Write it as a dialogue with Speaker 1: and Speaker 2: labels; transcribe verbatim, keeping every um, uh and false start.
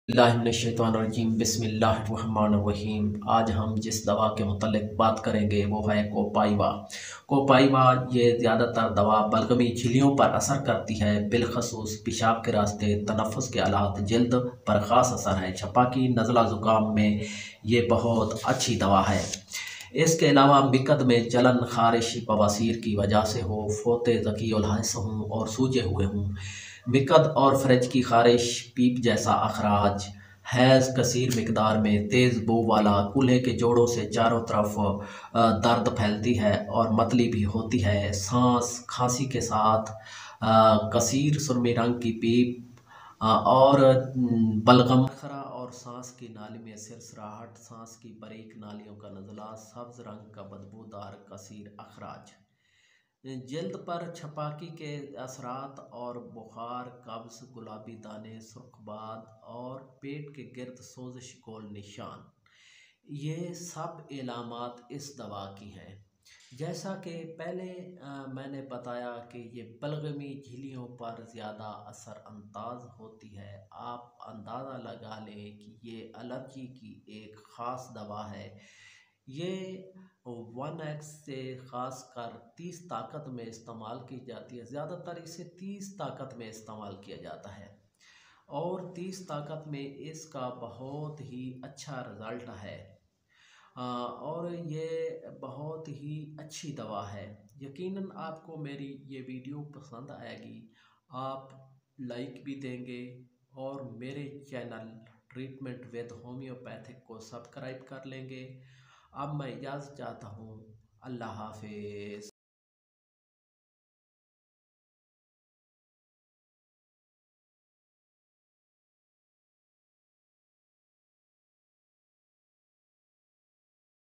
Speaker 1: बिस्मिल्लाहिर्रहमानिर्रहीम बिस्मिल्लाहिर्रहमानिर्रहीम। आज हम जिस दवा के मुतल्लिक बात करेंगे वो है कोपाइवा। कोपाइवा ये ज़्यादातर दवा बलगमी झिल्लियों पर असर करती है, बिलखसूस पेशाब के रास्ते, तनफ़ुस के आलात, जल्द पर ख़ास असर है। छपाकी, नज़ला ज़ुकाम में ये बहुत अच्छी दवा है। इसके अलावा मिकद में जलन, खारिश, बवासीर की वजह से हो, फोते ज़कीउल हस हूँ और सूजे हुए हूँ, मिकद और फ्रिज की खारिश, पीप जैसा अखराज, हैज़ कसीर मिकदार में, तेज़ बू वाला, कूल्हे के जोड़ों से चारों तरफ अ, दर्द फैलती है और मतली भी होती है, सांस खांसी के साथ अ, कसीर सुरमी रंग की पीप अ, और न, बलगम खरा और सांस की नाली में सिरसराहट, सांस की बारीक नालियों का नज़ला, सब्ज रंग का बदबूदार कसीर अखराज, जल्द पर छपाकी के असरात और बुखार, कब्ज़, गुलाबी दाने, सुर्खबाद और पेट के गिर्द सोजिश गोल निशान, ये सब इलामात इस दवा की हैं। जैसा कि पहले अ, मैंने बताया कि ये बलगमी झिल्लियों पर ज़्यादा असर अंदाज होती है। आप अंदाज़ा लगा लें कि ये एलर्जी की एक ख़ास दवा है। ये वन एक्स से ख़ास कर तीस ताकत में इस्तेमाल की जाती है। ज़्यादातर इसे तीस ताकत में इस्तेमाल किया जाता है और तीस ताकत में इसका बहुत ही अच्छा रिज़ल्ट है। अ, और ये बहुत ही अच्छी दवा है। यकीनन आपको मेरी ये वीडियो पसंद आएगी, आप लाइक भी देंगे और मेरे चैनल ट्रीटमेंट विद होम्योपैथिक को सब्सक्राइब कर लेंगे। अब मैं इजाज़त चाहता हूँ। अल्लाह हाफिज़।